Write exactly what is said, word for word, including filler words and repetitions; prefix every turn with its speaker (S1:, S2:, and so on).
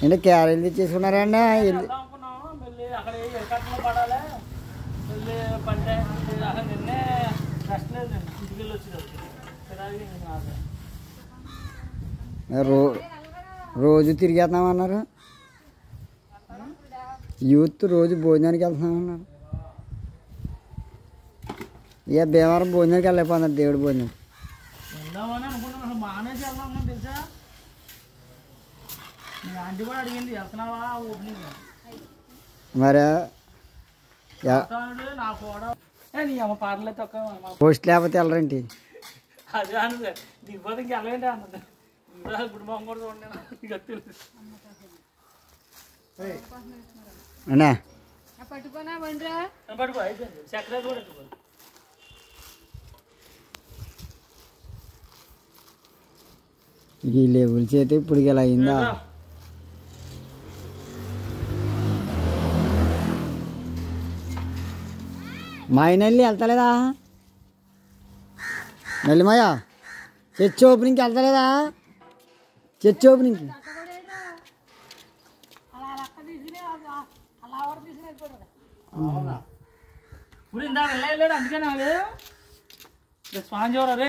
S1: ఏంటి క్యారెల్ తెచ్చేసుకున్నారండి
S2: అక్కడ ఎక్కట్లో పడాలి వెళ్ళి పంటే అక్కడ నిన్నే రెస్ట్ లేదు నేను ఇంటికి వెళ్ళి వచ్చేది
S1: రో రోజు తిరిగేస్తున్నామన్నారు యూత్ రోజు భోజనానికి వెళ్తున్నామన్నారు ఇక భీమవరం భోజనానికి వెళ్ళిపోతున్నారు దేవుడి భోజనం
S2: వెళ్దామని అనుకున్నాను అసలు మానేసి వెళ్దాం తెలుసా మీ ఆంటీ కూడా అడిగింది వెళ్తున్నావా ఓపెనింగ్
S1: మరి
S2: నా కూడా నీ అమ్మ పాటలే తక్కువ
S1: పోస్ట్ లేకపోతే వెళ్ళరేంటి
S2: అదే అన్నది దిగిపోతే ఇంక వెళ్ళండి అన్నది కుటుంబం కూడా చూడండి గత్తులు
S1: అన్నా
S2: పట్టుకో అయిపోయింది చక్కెర కూడా ఎత్తుకో
S1: ఈ లెవెల్ చేతి ఇప్పుడు ఇలా అయిందా మా ఆయన వెళ్ళి వెళ్తలేదా నల్లిమయ్య చర్చ్ ఓపెనింగ్కి వెళ్తలేదా చర్చ్ ఓపెనింగ్కి
S2: ఇప్పుడు ఇందాక వెళ్ళాడు అందుకే నాకు స్పాంజ్ ఎవరు